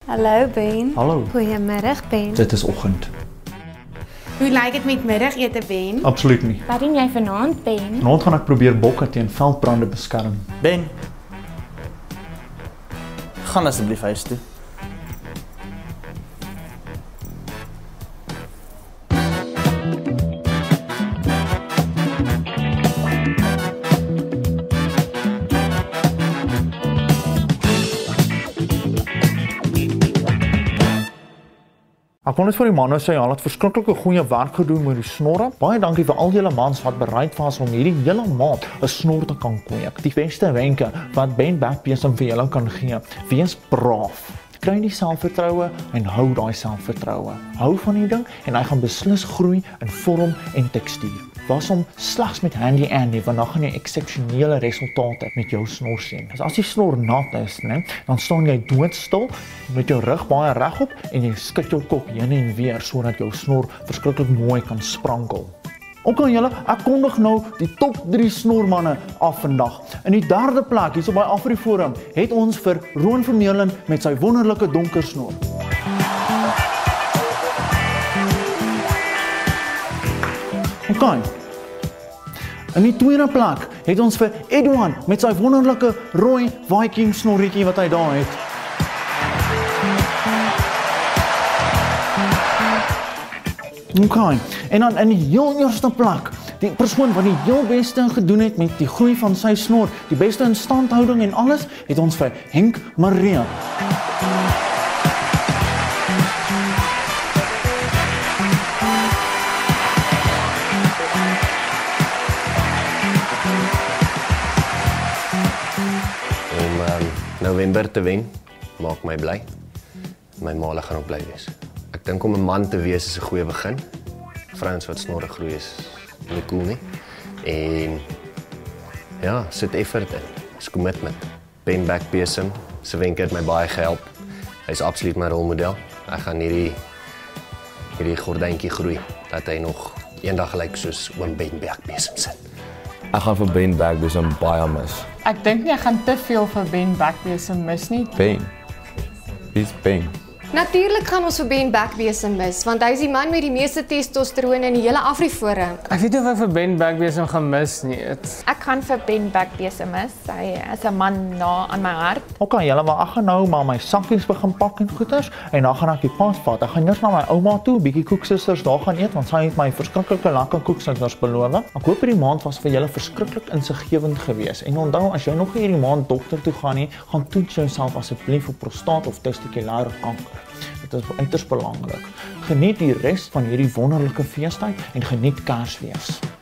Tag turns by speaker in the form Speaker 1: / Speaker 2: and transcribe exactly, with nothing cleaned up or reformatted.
Speaker 1: Hallo Ben.
Speaker 2: Hallo.
Speaker 1: Goeiemiddag Ben.
Speaker 2: Dit is oggend.
Speaker 1: Hoe lyk dit met middagete Ben?
Speaker 2: Absoluut nie.
Speaker 3: Wat doen jy vanaand, Ben?
Speaker 2: Vanaand gaan ek probeer bokke teen veldbrande beskerm.
Speaker 4: Ben, gaan asseblief huis toe.
Speaker 2: Ek wil net vir die manne sê, hulle het verskriklike goeie werk gedoen met die snorre. Baie dankie vir al julle mans wat bereid was om hierdie hele maand 'n snor te kan kweek. Die beste wenke wat Ben Bakbesom vir julle kan gee. Wees braaf. Kry die selfvertroue en hou daai selfvertroue. Hou van die ding en hy gaan beslis groei in vorm en tekstuur. Was hom slegs met Handy Andy, want dan gaan jy eksepsionele resultate met jou snor sien. Dus as die snor nat is, né, dan staan jy doodstil met jou rug baie regop en jy skud jou kop heen en weer sodat jou snor verskriklik mooi kan sprankel. Ook aan julle, ek kondig nou die top drie snormanne af vandag. In die derde plek, hier so by AfriForum, het ons vir Roan Vermeulen met sy wonderlike donker snor. Okay. In die tweede plek het ons vir Edouan met sy wonderlike rooi Viking snorretjie wat hy daar het. Okay. En dan in die heel eerste plek, die persoon wat die heel beste gedoen het met die groei van sy snor, die beste instandhouding en alles, het ons vir Henk Maria.
Speaker 5: Om um, November te wen, maak my bly. My maale gaan ook bly wees. Ek dink om 'n man te wees is 'n goeie begin. Vrouens wat snorre groei is nie cool nie. En ja, sit effort in. Dis commitment. Ben Bakbesom, se wenke het my baie gehelp. Hy's absoluut my rolmodel. Ek gaan hierdie hierdie gordyntjie groei dat hy nog eendag gelyk soos oom Ben Bakbesom sit.
Speaker 6: Ek gaan vir Ben Bakbesom baie mis.
Speaker 7: Ek dink nie ek gaan te veel vir Ben Bakbesom mis nie.
Speaker 6: Ben. Wie's Ben?
Speaker 8: Natuurlik gaan ons vir Ben Bakbesom mis, want hy is die man met die meeste testosteroon in die hele AfriForum.
Speaker 7: Ek weet nie of ek vir Ben Bakbesom gaan mis nie. Het...
Speaker 3: Ek gaan vir Ben Bakbesom mis. Hy is 'n man na aan my hart.
Speaker 2: Okay, julle, maar ek gaan nou maar my sakkies begin pak en goeders en dan gaan ek die pas vat. Ek gaan eers na my ouma toe, bietjie koeksusters daar gaan eet want sy het my verskriklike lekker koeksusters beloof. Ek hoop hierdie maand was vir julle verskriklik insiggewend geweest. En onthou, as jy nog hierdie maand dokter toe gaan nie, gaan toets jouself asseblief vir prostaat of testikulêre kanker. Dit is uiters belangrik. Geniet die res van hierdie wonderlike feestyd en geniet Kersfees.